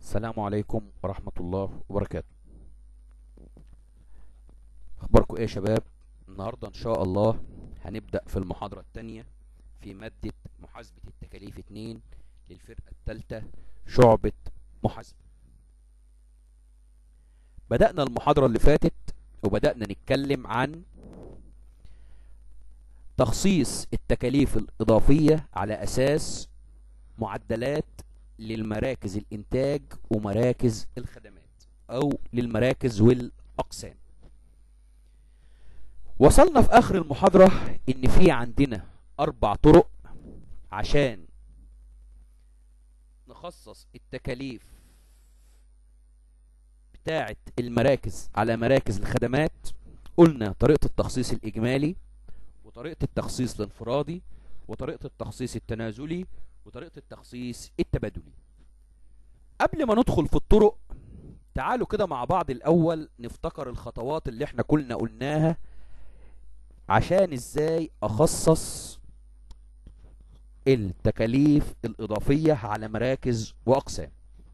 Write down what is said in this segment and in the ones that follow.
السلام عليكم ورحمة الله وبركاته. اخباركم ايه يا شباب؟ النهاردة ان شاء الله هنبدأ في المحاضرة الثانية في مادة محاسبة التكاليف 2 للفرقة الثالثة شعبة محاسبة. بدأنا المحاضرة اللي فاتت وبدأنا نتكلم عن تخصيص التكاليف الإضافية على أساس معدلات للمراكز الإنتاج ومراكز الخدمات أو للمراكز والأقسام. وصلنا في آخر المحاضرة إن في عندنا 4 طرق عشان نخصص التكاليف بتاعة المراكز على مراكز الخدمات. قلنا طريقة التخصيص الإجمالي، وطريقة التخصيص الانفرادي، وطريقة التخصيص التنازلي، وطريقة التخصيص التبادلي. قبل ما ندخل في الطرق تعالوا كده مع بعض الأول نفتكر الخطوات اللي احنا كلنا قلناها عشان ازاي اخصص التكاليف الإضافية على مراكز وأقسام.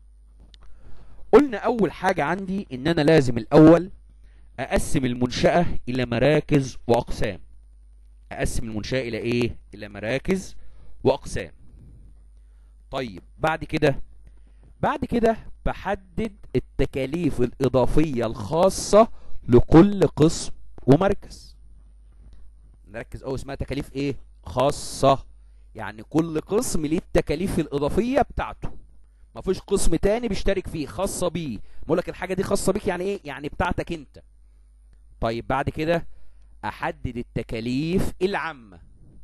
قلنا أول حاجة عندي إن أنا لازم الأول أقسم المنشأة إلى مراكز وأقسام. أقسم المنشأة إلى إيه؟ إلى مراكز وأقسام. طيب بعد كده بحدد التكاليف الإضافية الخاصة لكل قسم ومركز. نركز أوي، اسمها تكاليف إيه؟ خاصة. يعني كل قسم ليه التكاليف الإضافية بتاعته، مفيش قسم تاني بيشترك فيه، خاصة بيه. بقول لك الحاجة دي خاصة بيك، يعني إيه؟ يعني بتاعتك أنت. طيب بعد كده أحدد التكاليف العامة.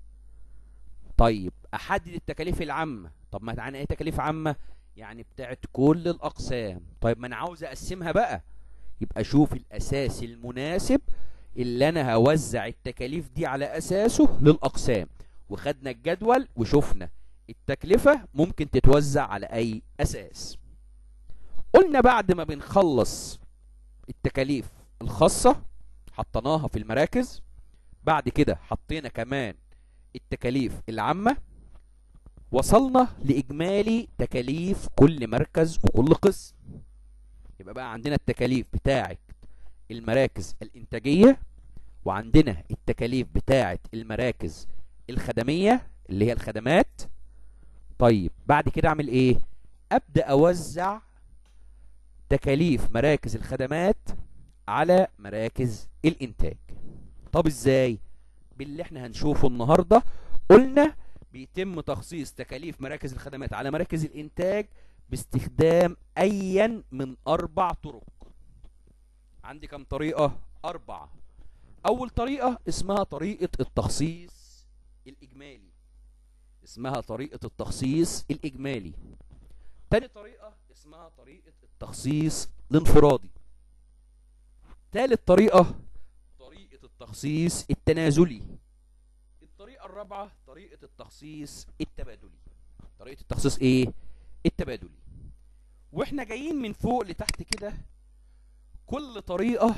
طيب أحدد التكاليف العامة، طب ما معنى إيه تكاليف عامة؟ يعني بتاعت كل الأقسام. طيب ما أنا عاوز أقسمها بقى، يبقى شوف الأساس المناسب اللي أنا هوزع التكاليف دي على أساسه للأقسام. وخدنا الجدول وشوفنا التكلفة ممكن تتوزع على أي أساس. قلنا بعد ما بنخلص التكاليف الخاصة حطيناها في المراكز، بعد كده حطينا كمان التكاليف العامة، وصلنا لإجمالي تكاليف كل مركز وكل قسم. يبقى بقى عندنا التكاليف بتاعة المراكز الإنتاجية، وعندنا التكاليف بتاعة المراكز الخدمية اللي هي الخدمات. طيب بعد كده أعمل إيه؟ أبدأ أوزع تكاليف مراكز الخدمات على مراكز الإنتاج. طب إزاي؟ باللي احنا هنشوفه النهاردة. قلنا بيتم تخصيص تكاليف مراكز الخدمات على مراكز الإنتاج باستخدام أيا من 4 طرق. عندي كم طريقة؟ 4. أول طريقة اسمها طريقة التخصيص الإجمالي. اسمها طريقة التخصيص الإجمالي. تاني طريقة اسمها طريقة التخصيص الانفرادي. تالت طريقة طريقة التخصيص التنازلي. الطريقة الرابعة طريقة التخصيص التبادلي. طريقة التخصيص ايه؟ التبادلي. واحنا جايين من فوق لتحت كده، كل طريقة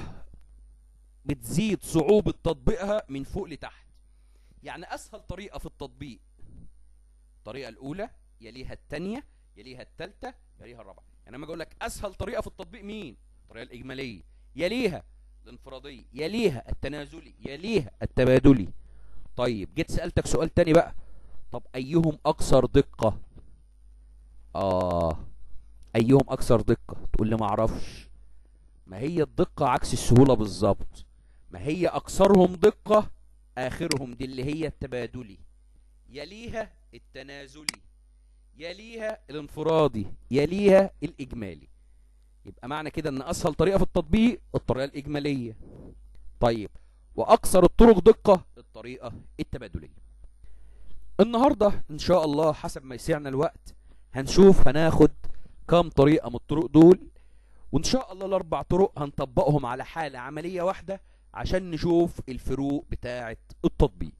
بتزيد صعوبة تطبيقها من فوق لتحت. يعني اسهل طريقة في التطبيق الطريقة الاولى، يليها الثانية، يليها الثالثة، يليها الرابعة. يعني لما اقول لك اسهل طريقة في التطبيق مين؟ الطريقة الاجمالية، يليها الانفرادية، يليها التنازلي، يليها التبادلي. طيب جيت سألتك سؤال تاني بقى، طب أيهم أكثر دقة؟ أيهم أكثر دقة؟ تقول لي ما أعرفش. ما هي الدقة عكس السهولة بالظبط. ما هي أكثرهم دقة آخرهم دي اللي هي التبادلي، يليها التنازلي، يليها الانفرادي، يليها الإجمالي. يبقى معنى كده إن أسهل طريقة في التطبيق الطريقة الإجمالية. طيب وأكثر الطرق دقة الطريقة التبادلية. النهاردة إن شاء الله حسب ما يسعنا الوقت هنشوف هناخد كام طريقة من الطرق دول، وإن شاء الله ال4 طرق هنطبقهم على حالة عملية واحدة عشان نشوف الفروق بتاعة التطبيق.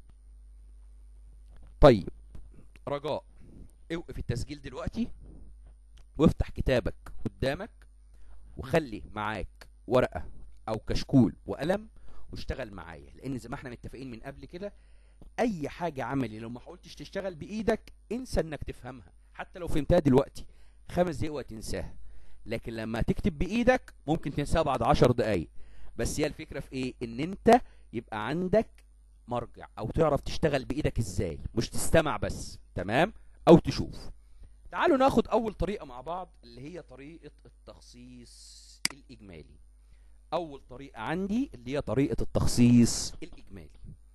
طيب رجاء اوقف التسجيل دلوقتي وافتح كتابك قدامك وخلي معاك ورقة أو كشكول وقلم واشتغل معايا، لأن زي ما احنا متفقين من قبل كده اي حاجة عملي لو ما حاولتش تشتغل بايدك انسى انك تفهمها. حتى لو فهمتها دلوقتي 5 دقايق وهتنساها. لكن لما تكتب بايدك ممكن تنساها بعد 10 دقايق. بس هي الفكره في ايه؟ ان انت يبقى عندك مرجع او تعرف تشتغل بايدك ازاي، مش تستمع بس، تمام، او تشوف. تعالوا ناخد اول طريقه مع بعض اللي هي طريقه التخصيص الاجمالي. اول طريقه عندي اللي هي طريقه التخصيص الاجمالي.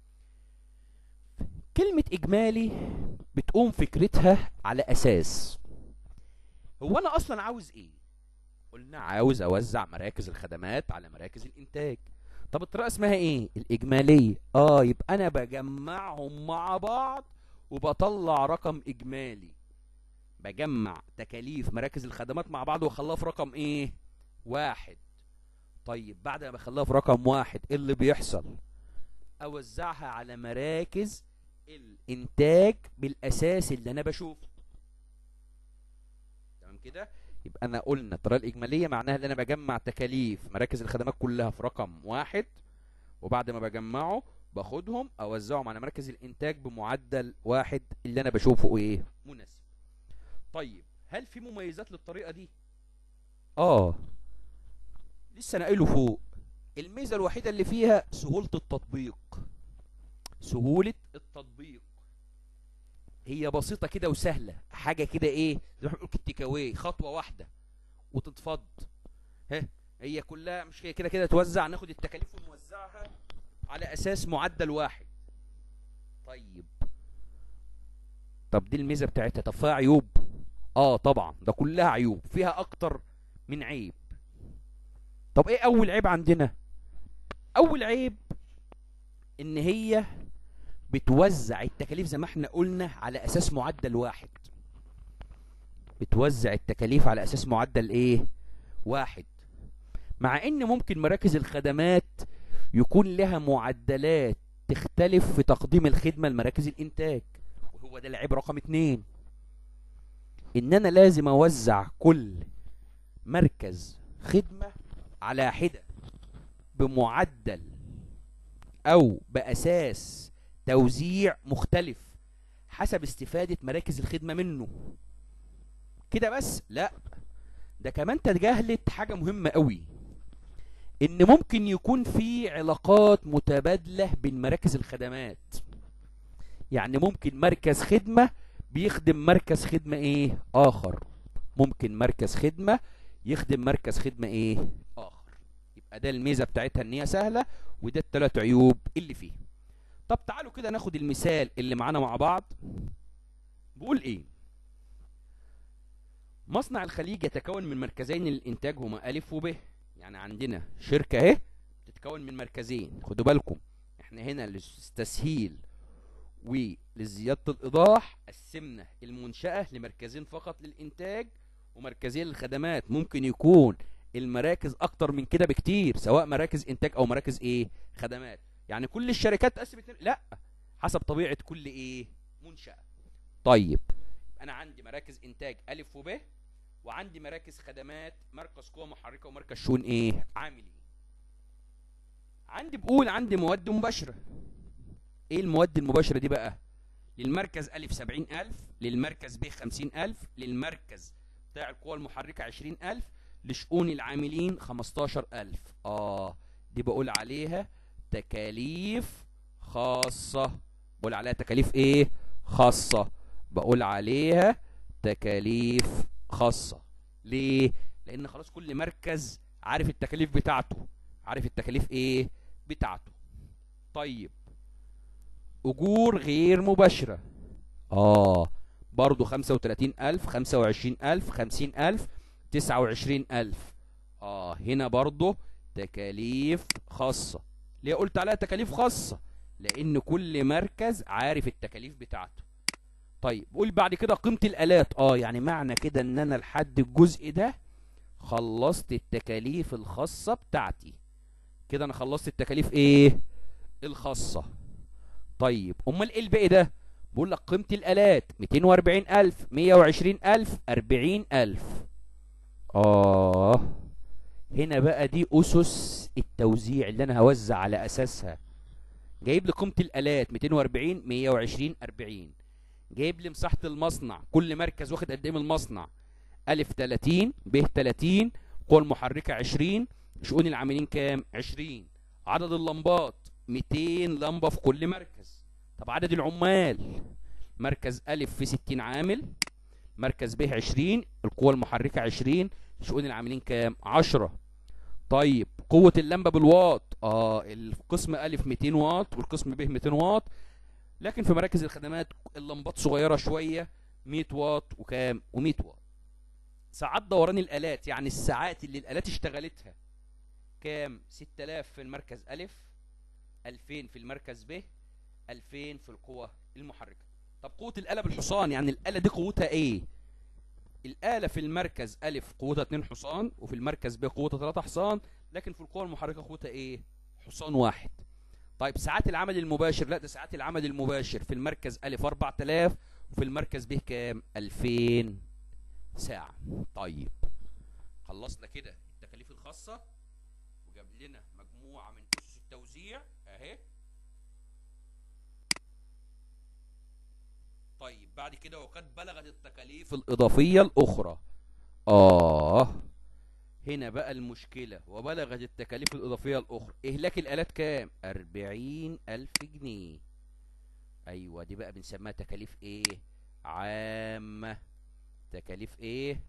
كلمه اجمالي بتقوم فكرتها على اساس هو انا اصلا عاوز ايه. قلنا عاوز اوزع مراكز الخدمات على مراكز الانتاج. طب الطريقه اسمها ايه؟ الاجماليه. يبقى انا بجمعهم مع بعض وبطلع رقم اجمالي. بجمع تكاليف مراكز الخدمات مع بعض واخليها في رقم ايه؟ واحد. طيب بعد ما بخليها في رقم واحد ايه اللي بيحصل؟ اوزعها على مراكز الانتاج بالاساس اللي انا بشوفه. تمام كده؟ يبقى انا قلنا الطريقه الاجماليه معناها ان انا بجمع تكاليف مراكز الخدمات كلها في رقم واحد، وبعد ما بجمعه باخدهم اوزعهم على مراكز الانتاج بمعدل واحد اللي انا بشوفه ايه؟ مناسب. طيب هل في مميزات للطريقه دي؟ لسه انا قايله فوق. الميزه الوحيده اللي فيها سهوله التطبيق. سهوله التطبيق هي بسيطه كده وسهله، حاجه كده ايه زي ما بنقول التيك اواي، خطوه واحده وتتفض. هي كلها مش كده كده توزع، ناخد التكاليف ونوزعها على اساس معدل واحد. طب دي الميزه بتاعتها. طب فيها عيوب؟ طبعا ده كلها عيوب، فيها اكتر من عيب. طب ايه اول عيب عندنا؟ اول عيب ان هي بتوزع التكاليف زي ما احنا قلنا على اساس معدل واحد. بتوزع التكاليف على اساس معدل ايه؟ واحد. مع ان ممكن مراكز الخدمات يكون لها معدلات تختلف في تقديم الخدمة لمراكز الانتاج، وهو ده العيب رقم 2. ان انا لازم اوزع كل مركز خدمة على حدة بمعدل او باساس توزيع مختلف حسب استفادة مراكز الخدمة منه. كده بس؟ لا، ده كمان تجاهلت حاجة مهمة قوي، ان ممكن يكون في علاقات متبادلة بين مراكز الخدمات. يعني ممكن مركز خدمة بيخدم مركز خدمة ايه اخر، ممكن مركز خدمة يخدم مركز خدمة ايه اخر. يبقى ده الميزة بتاعتها ان هي سهلة، وده الثلاث عيوب اللي فيه. طب تعالوا كده ناخد المثال اللي معانا مع بعض. بقول ايه؟ مصنع الخليج يتكون من مركزين للانتاج هما الف وب. يعني عندنا شركة اهي بتتكون من مركزين. خدوا بالكم احنا هنا للتسهيل ولزيادة الإيضاح قسمنا المنشأة لمركزين فقط للإنتاج ومركزين للخدمات. ممكن يكون المراكز أكتر من كده بكتير، سواء مراكز إنتاج أو مراكز إيه؟ خدمات. يعني كل الشركات تقسم اتنين؟ لا، حسب طبيعة كل إيه؟ منشأة. طيب أنا عندي مراكز إنتاج ألف وب، وعندي مراكز خدمات مركز قوة محركة ومركز شؤون إيه؟ عاملين. بقول عندي مواد مباشرة. ايه المواد المباشرة دي بقى؟ للمركز ألف 70,000، للمركز ب 50,000، للمركز بتاع القوى المحركة 20,000، لشؤون العاملين 15,000. دي بقول عليها تكاليف خاصة. بقول عليها تكاليف ايه؟ خاصة. بقول عليها تكاليف خاصة. ليه؟ لأن خلاص كل مركز عارف التكاليف بتاعته، عارف التكاليف ايه؟ بتاعته. طيب أجور غير مباشرة. برضو 35,000، 25,000، 50,000، 29,000. هنا برضو تكاليف خاصة. ليه قلت عليها تكاليف خاصة؟ لأن كل مركز عارف التكاليف بتاعته. طيب قول بعد كده قيمة الآلات. يعني معنى كده إن أنا لحد الجزء ده خلصت التكاليف الخاصة بتاعتي. كده أنا خلصت التكاليف إيه؟ الخاصة. طيب امال ايه الباقي ده؟ بقول لك قيمة الآلات 240,000، 120,000، 40,000. هنا بقى دي أسس التوزيع اللي أنا هوزع على أساسها. جايب لي قيمة الآلات 240، 120، 40. جايب لي مساحة المصنع، كل مركز واخد قد إيه من المصنع؟ ألف 30 ب 30 القوة المحركة 20 شؤون العاملين كام؟ 20 عدد اللمبات 200 لمبة في كل مركز. طب عدد العمال مركز ألف في 60 عامل مركز ب 20 القوة المحركة 20 شؤون العاملين كام؟ 10. طيب قوة اللمبة بالواط القسم ألف 200 واط والقسم ب 200 واط، لكن في مراكز الخدمات اللمبات صغيرة شوية 100 واط وكام؟ و100 واط. ساعات دوران الآلات يعني الساعات اللي الآلات اشتغلتها كام؟ 6000 في المركز ألف 2000 في المركز ب 2000 في القوة المحركة. طب قوة الآلة بالحصان يعني الآلة دي قوتها ايه؟ الآلة في المركز ألف قوتها 2 حصان وفي المركز ب قوتها 3 حصان، لكن في القوة المحركة قوتها ايه؟ حصان واحد. طيب ساعات العمل المباشر، لا ده ساعات العمل المباشر في المركز ألف 4000 وفي المركز ب كام؟ 2000 ساعة. طيب خلصنا كده التكاليف الخاصة وجاب لنا مجموعة من أسس التوزيع اهي. طيب بعد كده وقد بلغت التكاليف الإضافية الأخرى. هنا بقى المشكلة، وبلغت التكاليف الإضافية الأخرى إهلاك الآلات كام؟ 40,000 جنيه. أيوة دي بقى بنسميها تكاليف إيه؟ عامة. تكاليف إيه؟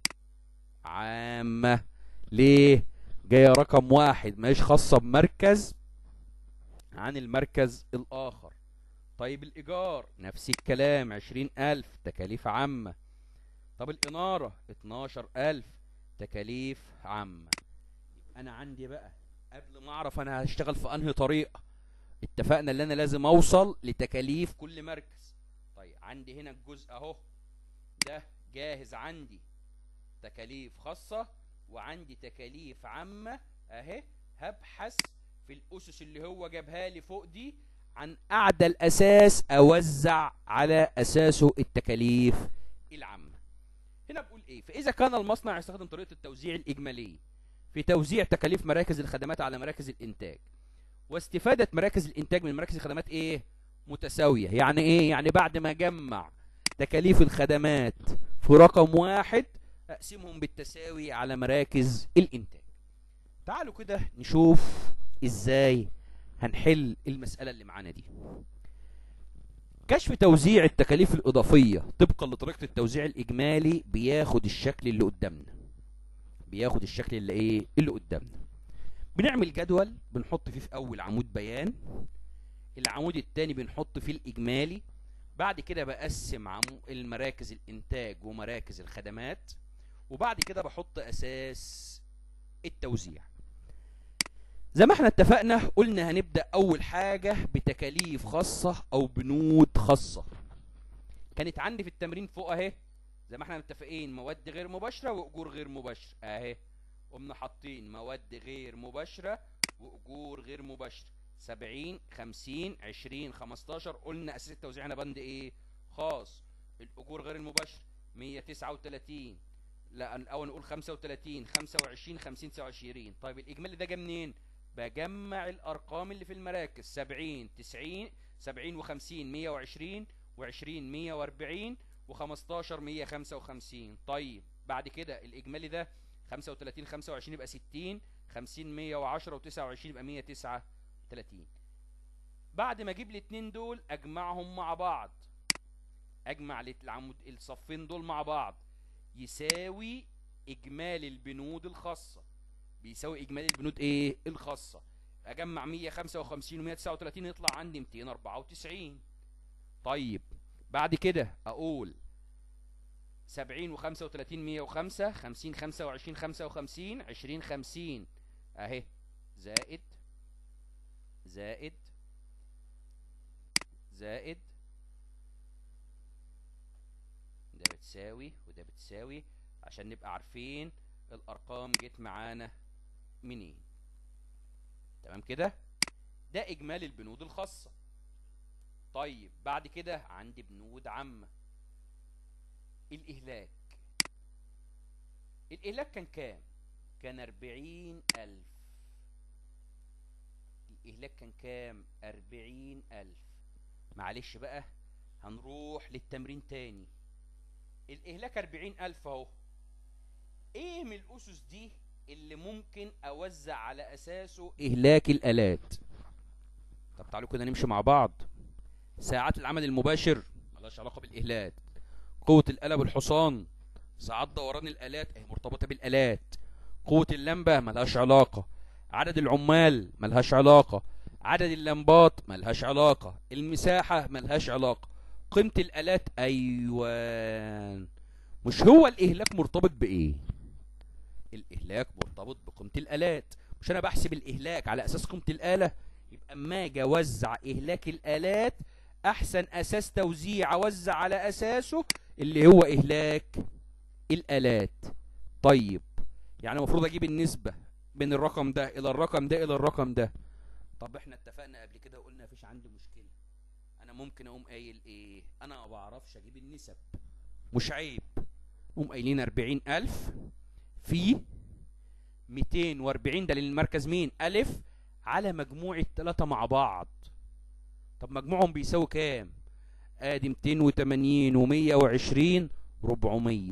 عامة. ليه؟ جاية رقم واحد ماهيش خاصة بمركز عن المركز الآخر. طيب الإيجار نفس الكلام 20,000 تكاليف عامة. طب الإنارة 12,000 تكاليف عامة. أنا عندي بقى قبل ما أعرف أنا هشتغل في أنهي طريقة اتفقنا ان انا لازم اوصل لتكاليف كل مركز. طيب عندي هنا الجزء اهو ده جاهز، عندي تكاليف خاصة وعندي تكاليف عامة اهي. هبحث في الاسس اللي هو جابها لي فوق دي عن اعدل اساس اوزع على اساسه التكاليف العامة. هنا بقول ايه؟ فاذا كان المصنع يستخدم طريقة التوزيع الاجمالي في توزيع تكاليف مراكز الخدمات على مراكز الانتاج، واستفادة مراكز الانتاج من مراكز الخدمات ايه؟ متساوية. يعني ايه؟ يعني بعد ما اجمع تكاليف الخدمات في رقم واحد اقسمهم بالتساوي على مراكز الانتاج. تعالوا كده نشوف ازاي هنحل المسألة اللي معانا دي. كشف توزيع التكاليف الإضافية طبقا لطريقة التوزيع الإجمالي بياخد الشكل اللي قدامنا. بياخد الشكل اللي ايه؟ اللي قدامنا. بنعمل جدول بنحط فيه في اول عمود بيان، العمود الثاني بنحط فيه الاجمالي، بعد كده بقسم المراكز الانتاج ومراكز الخدمات، وبعد كده بحط اساس التوزيع. زي ما احنا اتفقنا قلنا هنبدأ اول حاجة بتكاليف خاصة او بنود خاصة. كانت عندي في التمرين فوق اهي زي ما احنا متفقين مواد غير مباشرة واجور غير مباشرة اهي. قمنا حاطين مواد غير مباشرة واجور غير مباشرة 70 50 20 15. قلنا اساس التوزيع هنا بند ايه؟ خاص. الاجور غير المباشرة 139، لا الاول نقول 35 25 50 29. طيب الاجمالي ده جه منين؟ بجمع الارقام اللي في المراكز 70 90 70 و50 120 و20 140 و15 155. طيب بعد كده الاجمالي ده 35 25 يبقى 60 50 110 و29 يبقى 139. بعد ما اجيب الاثنين دول اجمعهم مع بعض، اجمع الصفين دول مع بعض يساوي اجمالي البنود الخاصة. بيساوي اجمالي البنود ايه؟ الخاصة. اجمع 155 و139 يطلع عندي 294. طيب بعد كده اقول 70 و35 105 50 25 55 20 50 اهي زائد زائد زائد ده بتساوي وده بتساوي عشان نبقى عارفين الارقام جت معانا منين. تمام كده؟ ده اجمالي البنود الخاصة. طيب بعد كده عندي بنود عامة. الاهلاك، الاهلاك كان كام؟ كان 40,000. الاهلاك كان كام؟ 40,000. معلش بقى هنروح للتمرين تاني. الاهلاك 40,000 اهو. ايه من الاسس دي اللي ممكن اوزع على اساسه اهلاك الالات؟ طب تعالوا كده نمشي مع بعض. ساعات العمل المباشر ملهاش علاقه بالاهلاك. قوه الاله بالحصان، ساعات دوران الالات اهي مرتبطه بالالات. قوه اللمبه ملهاش علاقه. عدد العمال ملهاش علاقه. عدد اللمبات ملهاش علاقه. المساحه ملهاش علاقه. قيمه الالات ايوان. مش هو الاهلاك مرتبط بايه؟ الاهلاك مرتبط بقيمه الالات. مش انا بحسب الاهلاك على اساس قيمه الاله؟ يبقى اما اجي اوزع اهلاك الالات، احسن اساس توزيع اوزع على اساسه اللي هو اهلاك الالات. طيب يعني المفروض اجيب النسبه بين الرقم ده الى الرقم ده الى الرقم ده. طب احنا اتفقنا قبل كده وقلنا مفيش عندي مشكله. انا ممكن اقوم قايل ايه؟ انا ما بعرفش اجيب النسب، مش عيب. قوم قايلين 40000 في 240، ده للمركز مين؟ ألف، على مجموع التلاتة مع بعض. طب مجموعهم بيساوي كام؟ ادي 280 و120 400.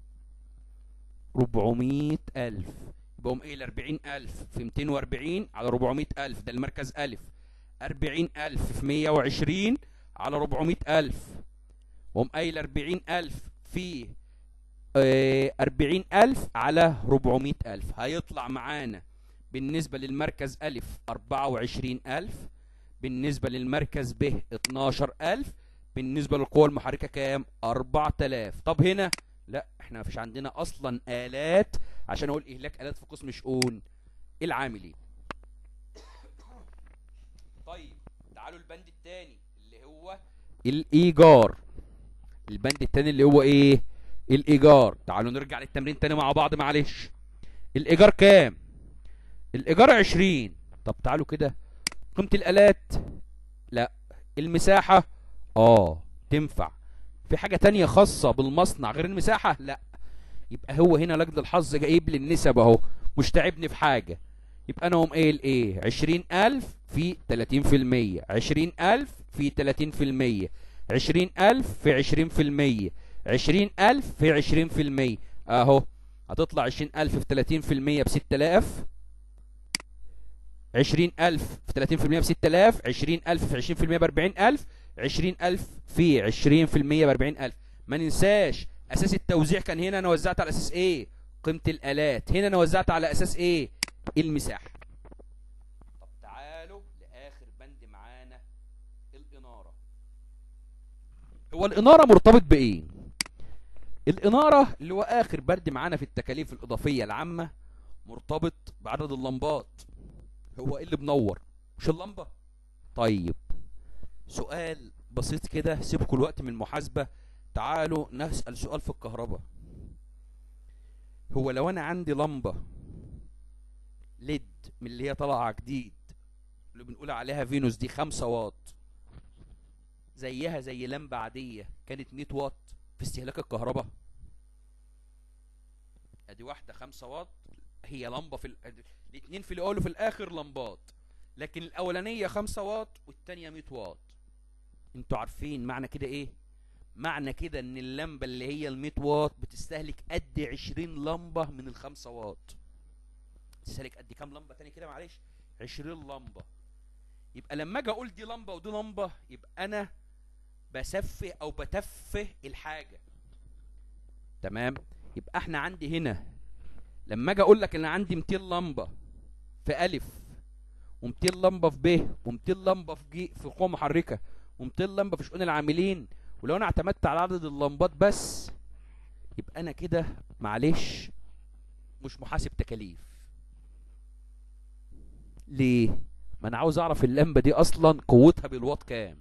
400000. يبقى قوم قايل 40000 في 240 على 400000، ده المركز ألف. 40000 في 120 على 400000. وقوم قايل 40000 في 40000 على 400000. هيطلع معانا بالنسبة للمركز ألف 24000، بالنسبة للمركز ب 12000، بالنسبة للقوى المحركة كام؟ 4000. طب هنا لا، احنا مفيش عندنا اصلا آلات عشان اقول اهلاك آلات في قسم شؤون العاملين. طيب تعالوا البند الثاني اللي هو الايجار. البند الثاني اللي هو ايه؟ الايجار. تعالوا نرجع للتمرين تاني مع بعض معلش. الايجار كام؟ الايجار 20. طب تعالوا كده، قيمة الالات لا. المساحة تنفع. في حاجة تانية خاصة بالمصنع غير المساحة؟ لا. يبقى هو هنا لجد الحظ جايب لي النسب اهو، مش تعبني في حاجة. يبقى انا قوم قايل ايه؟ 20000 في 30%، 20000 في 30%، 20000 في 20%، 20000 في 20%. اهو هتطلع 20000 في 30% ب 6000، 20000 في 30% ب 6000، 20000 في 20% ب 40000، 20000 في 20% ب 40000. ما ننساش اساس التوزيع كان هنا انا وزعت على اساس ايه؟ قيمة الالات. هنا انا وزعت على اساس ايه؟ المساحة. طب تعالوا لاخر بند معانا، الانارة. هو الانارة مرتبط بايه؟ الانارة اللي هو اخر بند معانا في التكاليف الاضافية العامة مرتبط بعدد اللمبات. هو ايه اللي بنور؟ مش اللمبة؟ طيب سؤال بسيط كده، سيبكوا الوقت من المحاسبة. تعالوا نسأل سؤال في الكهرباء. هو لو انا عندي لمبة ليد من اللي هي طالعة جديد اللي بنقول عليها فينوس دي 5 واط، زيها زي لمبة عادية كانت 100 واط في استهلاك الكهرباء. ادي واحدة 5 واط، هي لمبة في الاتنين في الاول وفي الاخر لمبات، لكن الاولانية 5 واط والتانية 100 واط. انتوا عارفين معنى كده ايه؟ معنى كده ان اللمبة اللي هي ال 100 واط بتستهلك قد 20 لمبة من ال 5 واط. تستهلك قد كام لمبة تاني كده معلش؟ 20 لمبة. يبقى لما اجي اقول دي لمبة ودي لمبة، يبقى انا بسفه او بتفه الحاجة. تمام؟ يبقى احنا عندي هنا لما اجي اقول لك ان عندي 200 لمبة في الف، و200 لمبة في ب، و200 لمبة في ج في قوة محركة، و200 لمبة في شؤون العاملين، ولو انا اعتمدت على عدد اللمبات بس، يبقى انا كده معلش مش محاسب تكاليف. ليه؟ ما انا عاوز اعرف اللمبة دي اصلا قوتها بالواط كام.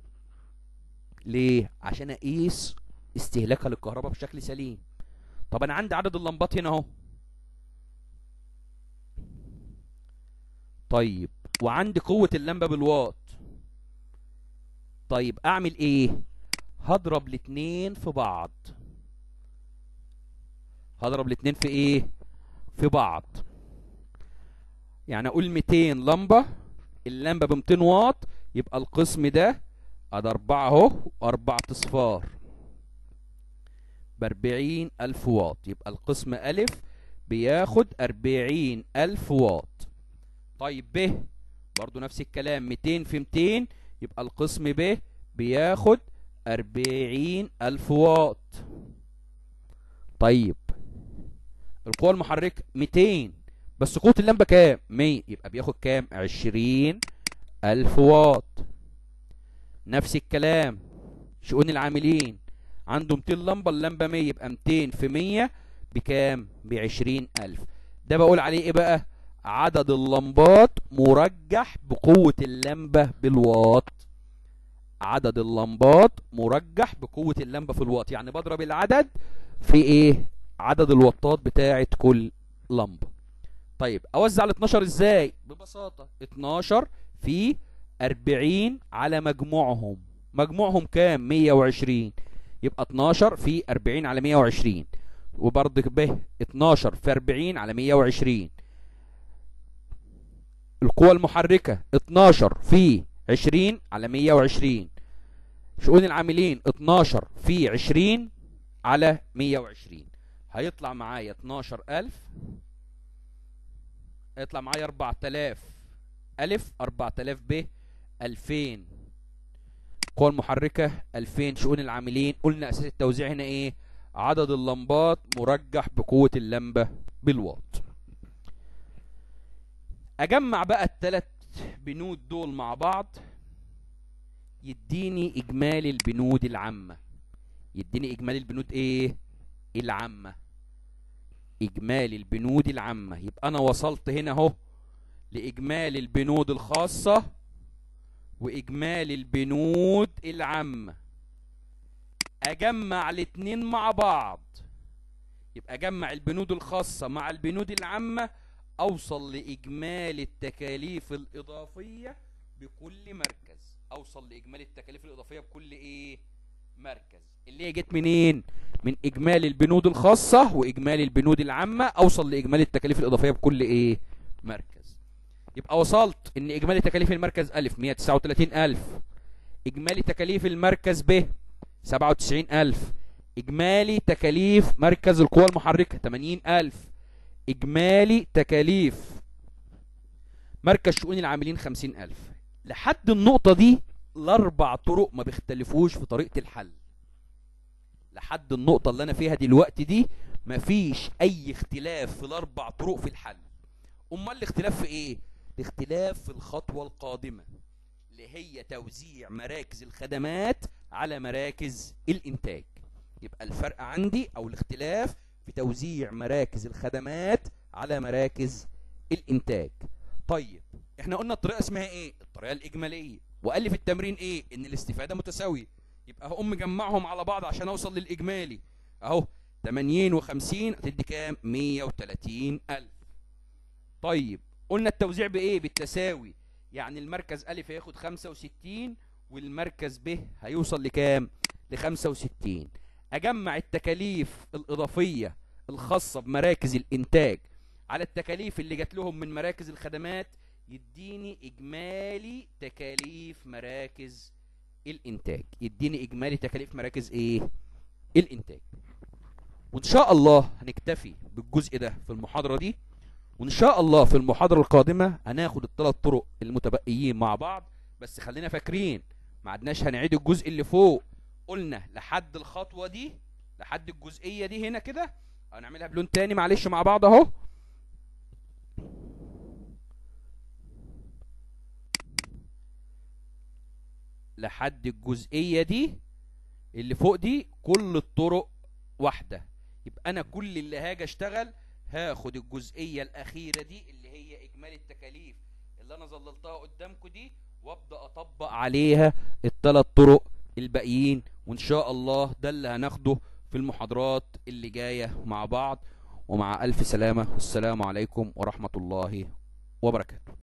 ليه؟ عشان اقيس استهلاكها للكهرباء بشكل سليم. طب انا عندي عدد اللمبات هنا اهو. طيب وعندي قوة اللمبة بالواط. طيب اعمل ايه؟ هضرب الاتنين في بعض. هضرب الاتنين في ايه؟ في بعض. يعني اقول 200 لمبة، اللمبة ب 200 واط، يبقى القسم ده ادي 4 اهو و4 اصفار ب40,000 واط. يبقى القسم أ بياخد 40,000 واط. طيب ب برضو نفس الكلام، 200 في 200، يبقى القسم ب بياخد 40,000 واط. طيب القوة المحركة 200 بس قوة اللمبة كام؟ 100، يبقى بياخد كام؟ 20,000 واط. نفس الكلام شؤون العاملين، عنده 200 لمبة، اللمبة 100، يبقى 200 في 100 بكام؟ ب20,000. ده بقول عليه ايه بقى؟ عدد اللمبات مرجح بقوة اللمبة بالواط. عدد اللمبات مرجح بقوة اللمبة في الواط، يعني بضرب العدد في ايه؟ عدد الوطات بتاعة كل لمبة. طيب اوزع ال 12 ازاي؟ ببساطة 12 في 40 على مجموعهم. مجموعهم كام؟ 120، يبقى 12 في 40 على 120. وبرضك ب 12 في 40 على 120. القوة المحركة 12 في 20 على 120. شؤون العاملين 12 في 20 على 120. هيطلع معايا 12,000، هيطلع معايا 4000 ألف، 4000 ب 2000. القوة المحركة 2000. شؤون العاملين قلنا أساس التوزيع هنا إيه؟ عدد اللمبات مرجح بقوة اللمبة بالواط. أجمع بقى الثلاث بنود دول مع بعض يديني إجمالي البنود العامة. يديني إجمالي البنود إيه؟ العامة. إجمالي البنود العامة. يبقى أنا وصلت هنا أهو لإجمالي البنود الخاصة وإجمالي البنود العامة. أجمع الاتنين مع بعض، يبقى أجمع البنود الخاصة مع البنود العامة، أوصل لإجمالي التكاليف الإضافية بكل مركز. أوصل لإجمالي التكاليف الإضافية بكل إيه؟ مركز. اللي هي جت منين؟ من إجمالي البنود الخاصة وإجمالي البنود العامة، أوصل لإجمالي التكاليف الإضافية بكل إيه؟ مركز. يبقى وصلت إن إجمالي تكاليف المركز أ 139,000، إجمالي تكاليف المركز ب 97,000، إجمالي تكاليف مركز القوى المحركة 80,000، إجمالي تكاليف مركز شؤون العاملين 50,000. لحد النقطة دي الأربع طرق ما بيختلفوش في طريقة الحل. لحد النقطة اللي أنا فيها دلوقتي دي مفيش أي اختلاف في الأربع طرق في الحل. أمال الاختلاف في إيه؟ الاختلاف في الخطوة القادمة اللي هي توزيع مراكز الخدمات على مراكز الإنتاج. يبقى الفرق عندي أو الاختلاف في توزيع مراكز الخدمات على مراكز الإنتاج. طيب احنا قلنا الطريقة اسمها ايه؟ الطريقة الإجمالية. وقال لي في التمرين ايه؟ ان الاستفادة متساوية. يبقى هقوم مجمعهم على بعض عشان اوصل للإجمالي. اهو 80 و50 هتدي كام؟ 130,000. طيب قلنا التوزيع بايه؟ بالتساوي، يعني المركز أ هياخد 65 والمركز ب هيوصل لكام؟ ل65. اجمع التكاليف الإضافية الخاصة بمراكز الإنتاج على التكاليف اللي جات لهم من مراكز الخدمات، يديني إجمالي تكاليف مراكز الإنتاج. يديني إجمالي تكاليف مراكز إيه؟ الإنتاج. وإن شاء الله هنكتفي بالجزء ده في المحاضرة دي، وإن شاء الله في المحاضرة القادمة هناخد الثلاث طرق المتبقيين مع بعض. بس خلينا فاكرين ما عدناش هنعيد الجزء اللي فوق. قلنا لحد الخطوة دي، لحد الجزئية دي هنا كده، هنعملها بلون تاني معلش مع بعض اهو. لحد الجزئية دي اللي فوق دي كل الطرق واحدة. يبقى انا كل اللي هاجي اشتغل هاخد الجزئية الاخيرة دي اللي هي اجمالي التكاليف اللي انا ظللتها قدامكم دي، وابدأ اطبق عليها الثلاث طرق الباقيين. وان شاء الله ده اللي هناخده في المحاضرات اللي جاية مع بعض. ومع الف سلامة، والسلام عليكم ورحمة الله وبركاته.